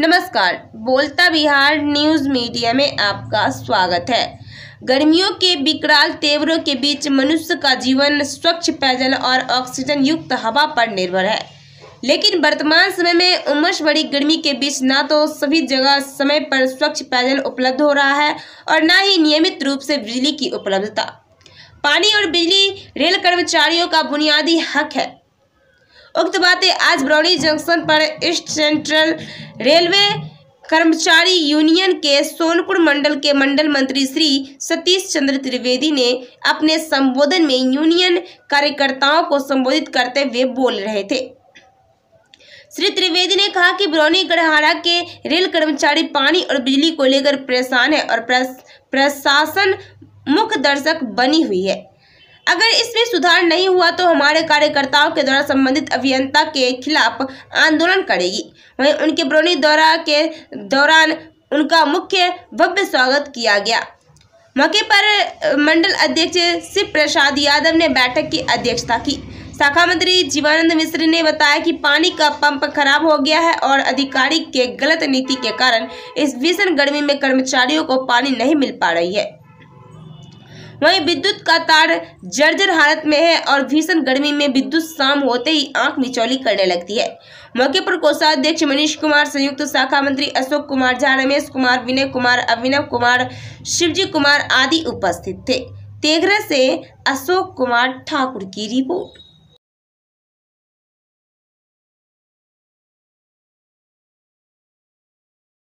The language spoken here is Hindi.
नमस्कार, बोलता बिहार न्यूज मीडिया में आपका स्वागत है। गर्मियों के विकराल तेवरों के बीच मनुष्य का जीवन स्वच्छ पेयजल और ऑक्सीजन युक्त हवा पर निर्भर है, लेकिन वर्तमान समय में उमस भरी गर्मी के बीच ना तो सभी जगह समय पर स्वच्छ पेयजल उपलब्ध हो रहा है और न ही नियमित रूप से बिजली की उपलब्धता। पानी और बिजली रेल कर्मचारियों का बुनियादी हक है। उक्त बातें आज बरौनी जंक्शन पर ईस्ट सेंट्रल रेलवे कर्मचारी यूनियन के सोनपुर मंडल के मंडल मंत्री श्री सतीश चंद्र त्रिवेदी ने अपने संबोधन में यूनियन कार्यकर्ताओं को संबोधित करते हुए बोल रहे थे। श्री त्रिवेदी ने कहा कि बरौनी गढ़हारा के रेल कर्मचारी पानी और बिजली को लेकर परेशान है और प्रशासन मुख्य दर्शक बनी हुई है। अगर इसमें सुधार नहीं हुआ तो हमारे कार्यकर्ताओं के द्वारा संबंधित अभियंता के खिलाफ आंदोलन करेगी। वहीं उनके बरौनी दौरा के दौरान उनका मुख्य भव्य स्वागत किया गया। मौके पर मंडल अध्यक्ष शिव प्रसाद यादव ने बैठक की अध्यक्षता की। शाखा मंत्री जीवानंद मिश्र ने बताया कि पानी का पंप खराब हो गया है और अधिकारी के गलत नीति के कारण इस भीषण गर्मी में कर्मचारियों को पानी नहीं मिल पा रही है। वहीं विद्युत का तार जर्जर हालत में है और भीषण गर्मी में विद्युत शाम होते ही आंख मिचौली करने लगती है। मौके पर कोषाध्यक्ष मनीष कुमार, संयुक्त शाखा मंत्री अशोक कुमार झा, रमेश कुमार, विनय कुमार, अभिनव कुमार, शिवजी कुमार आदि उपस्थित थे। तेघरा से अशोक कुमार ठाकुर की रिपोर्ट।